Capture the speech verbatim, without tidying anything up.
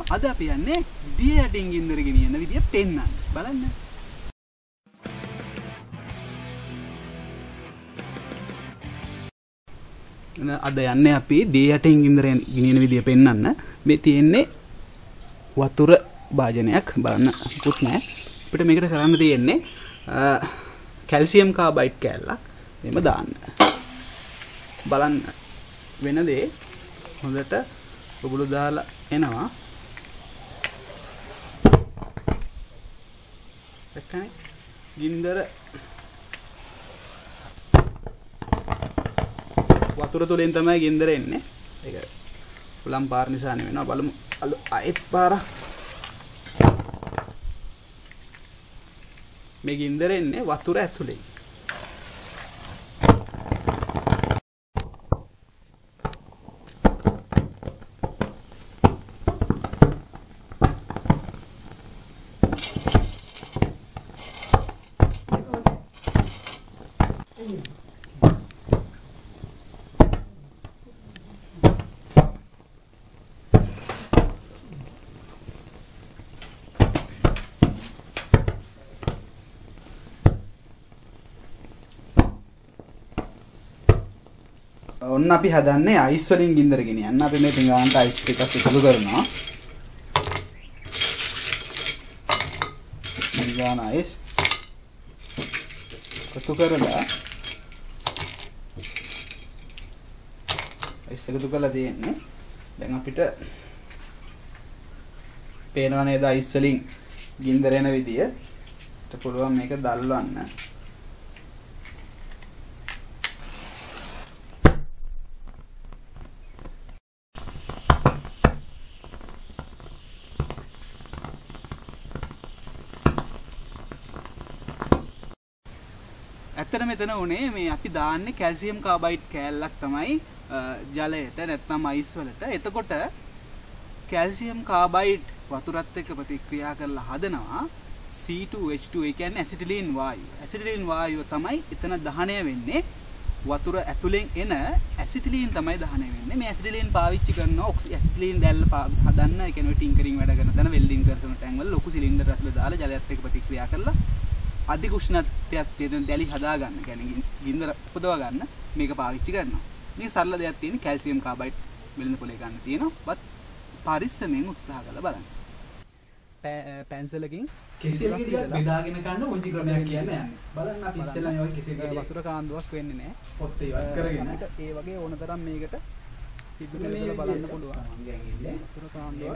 අද අපි යන්නේ දිය යටින් ගින්දර ගෙනියන විදිය පෙන්නන්න. බලන්න. අද යන්නේ අපි දිය යටින් ගින්දර ගෙනියන විදිය පෙන්නන්න. මේ තියෙන්නේ වතුර භාජනයක් බලන්න පුත් නෑ. අපිට මේකට කරන්න තියෙන්නේ කැල්සියම් කාබයිඩ් කෑල්ලක් මෙහෙම දාන්න. බලන්න වෙන දේ හොඳට බබළු දාලා එනවා. දැක්කනේ ගින්දර වතුර තුලින් තමයි ගින්දර එන්නේ. ඒක උලම් පාර නිසා නෙවෙනවා. බලමු අයෙත් පාරක්. මේ ගින්දර එන්නේ වතුර ඇතුලේ. ඔන්න අපි හදන්නේ අයිස් වලින් ගින්දර ගෙනියන්න. අපි මේ පිඟානට අයිස් ටිකක් එකතු කරනවා. පිඟාන අයිස් එකතු කරලා අයිස් එකතු කරලා තියෙන්නේ. දැන් අපිට පේනව නේද අයිස් වලින් ගින්දර එන විදිය. අපිට පුළුවන් මේක දල්වන්න. ඇත්තට මෙතන උනේ මේ අපි දාන්නේ කැල්සියම් කාබයිඩ් කෑල්ලක් තමයි ජලයට නැත්නම් අයිස් වලට. එතකොට කැල්සියම් කාබයිඩ් වතුරත් එක්ක ප්‍රතික්‍රියා කරලා හදනවා C two H two. ඒ කියන්නේ ඇසිටිලීන් වායුව. ඇසිටිලීන් වායුව තමයි එතන දහනය වෙන්නේ. වතුර ඇතුලෙන් එන ඇසිටිලීන් තමයි දහනය වෙන්නේ. මේ ඇසිටිලීන් පාවිච්චි කරනවා ඇසිටිලීන් දැල්ල හදන්න. ඒ කියන්නේ ටින්කරින් වැඩ කරන තැන වෙල්ඩින් කරන තැන් වල ලොකු සිලින්ඩර් ඇතුලේ දාලා ජලයත් එක්ක ප්‍රතික්‍රියා කරලා අධික උෂ්ණත්වයක් තියෙන දැලි හදා ගන්න. කියන්නේ ගින්දර උපදව ගන්න මේක පාවිච්චි කරනවා. මේ සරල දෙයක් තියෙන කැල්සියම් කාබයිඩ් වෙළඳ පොලේ ගන්න තියෙනවා. බත් පරිස්සමෙන් උත්සාහ කරලා බලන්න. පැන්සලකින් කිසිල් ගෙඩියක් බෙදාගෙන ගන්න උන්චි ක්‍රමයක් කියන්නේ යන්නේ. බලන්න අපි ඉස්සෙල්ලා මේ වගේ කිසිල් ගෙඩියක් වතුර කාන්දුවක් වෙන්නේ නැහැ. පොත් ඒවත් කරගෙන ඒ වගේ ඕන තරම් මේකට සිද්ධ කරලා බලන්න පුළුවන්. වතුර කාන්දුවක්